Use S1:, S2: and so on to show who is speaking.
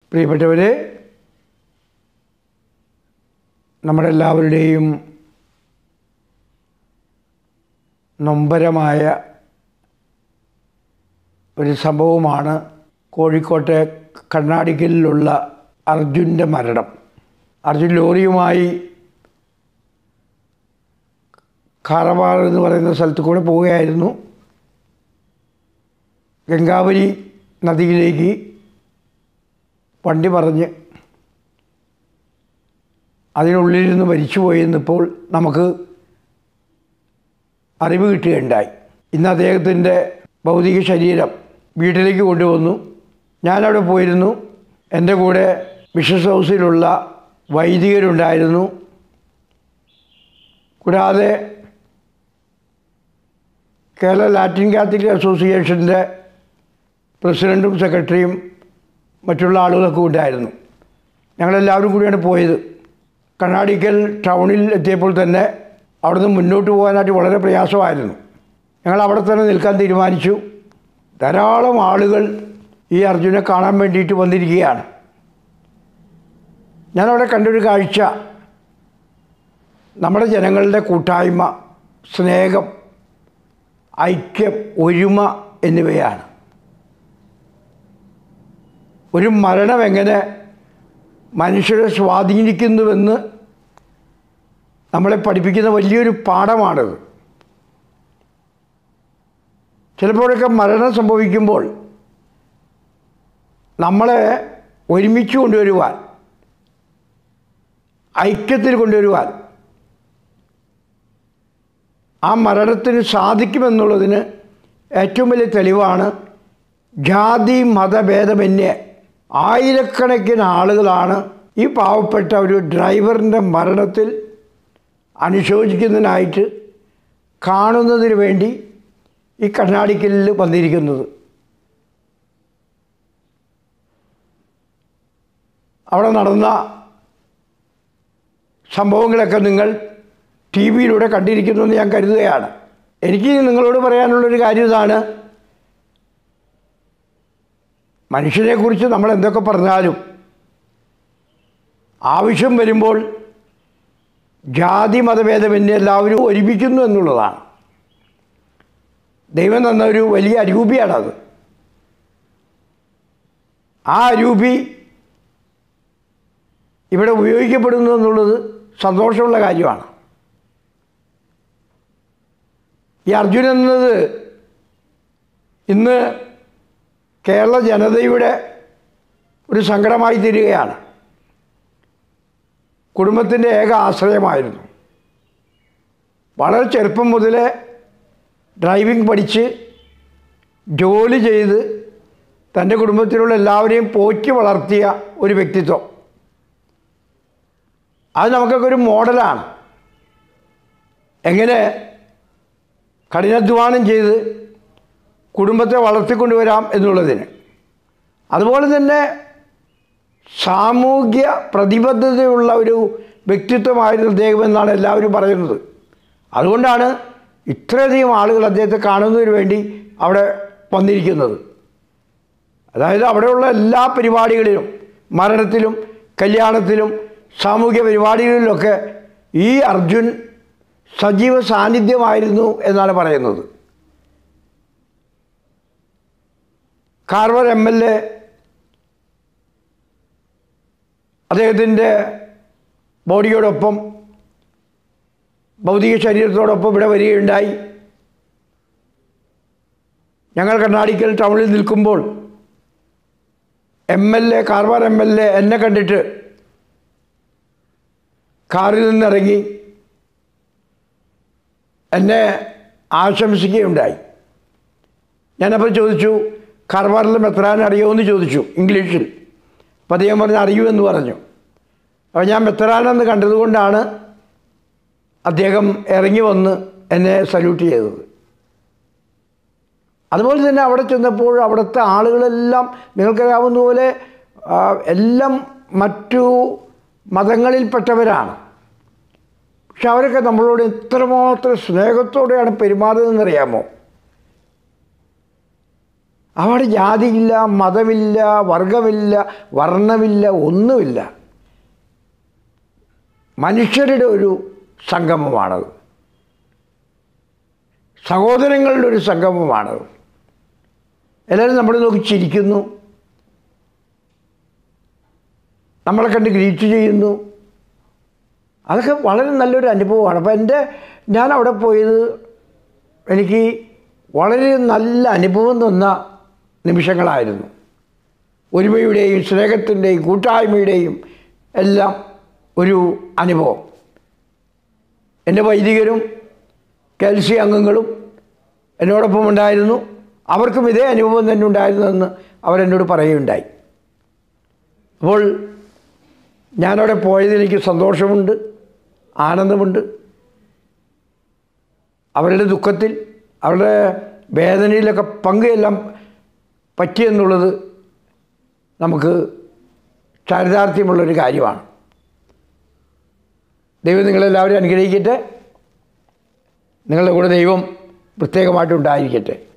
S1: പ്രിയപ്പെട്ടവരെ, നമ്മളെല്ലാവരുടെയും നൊമ്പരമായ ഒരു സംഭവമാണ് കോഴിക്കോട്ടെ കണ്ണാടിക്കലിലുള്ള അർജുൻ്റെ മരണം. അർജുൻ ലോറിയുമായി കാറവാർ എന്ന് പറയുന്ന സ്ഥലത്ത് കൂടെ പോവുകയായിരുന്നു. ഗംഗാവലി നദിയിലേക്ക് വണ്ടി പറഞ്ഞ് അതിനുള്ളിലിരുന്ന് മരിച്ചുപോയെന്നിപ്പോൾ നമുക്ക് അറിവ് കിട്ടുകയുണ്ടായി. ഇന്ന് അദ്ദേഹത്തിൻ്റെ ഭൗതിക ശരീരം വീട്ടിലേക്ക് കൊണ്ടുവന്നു. ഞാനവിടെ പോയിരുന്നു. എൻ്റെ കൂടെ ബിഷപ്പ് ഹൗസിലുള്ള വൈദികരുണ്ടായിരുന്നു. കൂടാതെ കേരള ലാറ്റിൻ കാത്തലിക് അസോസിയേഷൻ്റെ പ്രസിഡൻറ്റും സെക്രട്ടറിയും മറ്റുള്ള ആളുകളൊക്കെ ഉണ്ടായിരുന്നു. ഞങ്ങളെല്ലാവരും കൂടിയാണ് പോയത്. കണ്ണാടിക്കൽ ടൗണിൽ എത്തിയപ്പോൾ തന്നെ അവിടുന്ന് മുന്നോട്ട് പോകാനായിട്ട് വളരെ പ്രയാസമായിരുന്നു. ഞങ്ങൾ അവിടെ തന്നെ നിൽക്കാൻ തീരുമാനിച്ചു. ധാരാളം ആളുകൾ ഈ അർജുനെ കാണാൻ വേണ്ടിയിട്ട് വന്നിരിക്കുകയാണ്. ഞാനവിടെ കണ്ടൊരു കാഴ്ച നമ്മുടെ ജനങ്ങളുടെ കൂട്ടായ്മ, സ്നേഹം, ഐക്യം, ഒരുമ എന്നിവയാണ്. ഒരു മരണം എങ്ങനെ മനുഷ്യരെ സ്വാധീനിക്കുന്നുവെന്ന് നമ്മളെ പഠിപ്പിക്കുന്ന വലിയൊരു പാഠമാണിത്. ചിലപ്പോഴൊക്കെ മരണം സംഭവിക്കുമ്പോൾ നമ്മളെ ഒരുമിച്ച് കൊണ്ടുവരുവാൻ, ഐക്യത്തിൽ കൊണ്ടുവരുവാൻ ആ മരണത്തിന് സാധിക്കുമെന്നുള്ളതിന് ഏറ്റവും വലിയ തെളിവാണ് ജാതി മതഭേദമന്യേ ആയിരക്കണക്കിന് ആളുകളാണ് ഈ പാവപ്പെട്ട ഒരു ഡ്രൈവറിൻ്റെ മരണത്തിൽ അനുശോചിക്കുന്നതിനായിട്ട് കാണുന്നതിന് വേണ്ടി ഈ കണ്ണാടിക്കലിൽ വന്നിരിക്കുന്നത്. അവിടെ നടന്ന സംഭവങ്ങളൊക്കെ നിങ്ങൾ ടി വിയിലൂടെ കണ്ടിരിക്കുന്നുവെന്ന് ഞാൻ കരുതുകയാണ്. എനിക്ക് നിങ്ങളോട് പറയാനുള്ളൊരു കാര്യം ഇതാണ്: മനുഷ്യനെക്കുറിച്ച് നമ്മൾ എന്തൊക്കെ പറഞ്ഞാലും ആവശ്യം വരുമ്പോൾ ജാതി മതഭേദമന്യേ എല്ലാവരും ഒരുമിക്കുന്നു എന്നുള്ളതാണ്. ദൈവം തന്ന ഒരു വലിയ അരൂപിയാണത്. ആ അരൂപി ഇവിടെ ഉപയോഗിക്കപ്പെടുന്നു എന്നുള്ളത് സന്തോഷമുള്ള കാര്യമാണ്. ഈ അർജുൻ എന്നത് ഇന്ന് കേരള ജനതയുടെ ഒരു സങ്കടമായി തീരുകയാണ്. കുടുംബത്തിൻ്റെ ഏക ആശ്രയമായിരുന്നു. വളരെ ചെറുപ്പം മുതലേ ഡ്രൈവിംഗ് പഠിച്ച് ജോലി ചെയ്ത് തൻ്റെ കുടുംബത്തിലുള്ള എല്ലാവരെയും പോറ്റി വളർത്തിയ ഒരു വ്യക്തിത്വം. അത് നമുക്കൊക്കെ ഒരു മോഡലാണ്. എങ്ങനെ കഠിനാധ്വാനം ചെയ്ത് കുടുംബത്തെ വളർത്തിക്കൊണ്ടുവരാം എന്നുള്ളതിന്. അതുപോലെ തന്നെ സാമൂഹ്യ പ്രതിബദ്ധതയുള്ള ഒരു വ്യക്തിത്വമായിരുന്നു അദ്ദേഹം എന്നാണ് എല്ലാവരും പറയുന്നത്. അതുകൊണ്ടാണ് ഇത്രയധികം ആളുകൾ അദ്ദേഹത്തെ കാണുന്നതിന് വേണ്ടി അവിടെ വന്നിരിക്കുന്നത്. അതായത് അവിടെയുള്ള എല്ലാ പരിപാടികളിലും, മരണത്തിലും കല്യാണത്തിലും സാമൂഹ്യ പരിപാടികളിലൊക്കെ ഈ അർജുൻ സജീവ സാന്നിധ്യമായിരുന്നു എന്നാണ് പറയുന്നത്. കാർവർ MLA അദ്ദേഹത്തിൻ്റെ ബോഡിയോടൊപ്പം, ഭൗതിക ശരീരത്തോടൊപ്പം ഇവിടെ വരികയുണ്ടായി. ഞങ്ങൾ കണ്ണാടിക്കൽ ടൗണിൽ നിൽക്കുമ്പോൾ കാർവർ MLA എന്നെ കണ്ടിട്ട് കാറിൽ നിന്നിറങ്ങി എന്നെ ആശംസിക്കുകയുണ്ടായി. ഞാനപ്പോൾ ചോദിച്ചു, കാർവാറിൽ മെത്രാൻ അറിയുമെന്ന് ചോദിച്ചു ഇംഗ്ലീഷിൽ. അപ്പോൾ അദ്ദേഹം പറഞ്ഞു അറിയുമെന്ന് പറഞ്ഞു. അപ്പോൾ ഞാൻ മെത്രാനെന്ന് കണ്ടതുകൊണ്ടാണ് അദ്ദേഹം ഇറങ്ങി വന്ന് എന്നെ സല്യൂട്ട് ചെയ്തത്. അതുപോലെ തന്നെ അവിടെ ചെന്നപ്പോൾ അവിടുത്തെ ആളുകളെല്ലാം നിങ്ങൾക്കറിയാവുന്ന പോലെ എല്ലാം മറ്റു മതങ്ങളിൽപ്പെട്ടവരാണ്. പക്ഷെ അവരൊക്കെ നമ്മളോട് എത്രമാത്രം സ്നേഹത്തോടെയാണ് പെരുമാറുന്നതെന്നറിയാമോ? അവിടെ ജാതിയില്ല, മതമില്ല, വർഗമില്ല, വർണ്ണമില്ല, ഒന്നുമില്ല. മനുഷ്യരുടെ ഒരു സംഗമമാണത്. സഹോദരങ്ങളുടെ ഒരു സംഗമമാണത്. എല്ലാവരും നമ്മളെ നോക്കി ചിരിക്കുന്നു, നമ്മളെ കണ്ട് ഗ്രീറ്റ് ചെയ്യുന്നു. അതൊക്കെ വളരെ നല്ലൊരു അനുഭവമാണ്. അപ്പോൾ ഞാൻ അവിടെ പോയത് എനിക്ക് വളരെ നല്ല അനുഭവം തന്ന നിമിഷങ്ങളായിരുന്നു. ഒരുമയുടെയും സ്നേഹത്തിൻ്റെയും കൂട്ടായ്മയുടെയും എല്ലാം ഒരു അനുഭവം. എൻ്റെ വൈദികരും KLC അംഗങ്ങളും എന്നോടൊപ്പം ഉണ്ടായിരുന്നു. അവർക്കും ഇതേ അനുഭവം തന്നെ ഉണ്ടായിരുന്നെന്ന് അവരെന്നോട് പറയുകയുണ്ടായി. അപ്പോൾ ഞാനവിടെ പോയതിൽ എനിക്ക് സന്തോഷമുണ്ട്, ആനന്ദമുണ്ട്. അവരുടെ ദുഃഖത്തിൽ, അവരുടെ വേദനയിലൊക്കെ പങ്കുചെല്ലാൻ പറ്റിയെന്നുള്ളത് നമുക്ക് ചാരിതാർത്ഥ്യമുള്ളൊരു കാര്യമാണ്. ദൈവം നിങ്ങളെല്ലാവരും അനുഗ്രഹിക്കട്ടെ. നിങ്ങളുടെ കൂടെ ദൈവം പ്രത്യേകമായിട്ടുണ്ടായിരിക്കട്ടെ.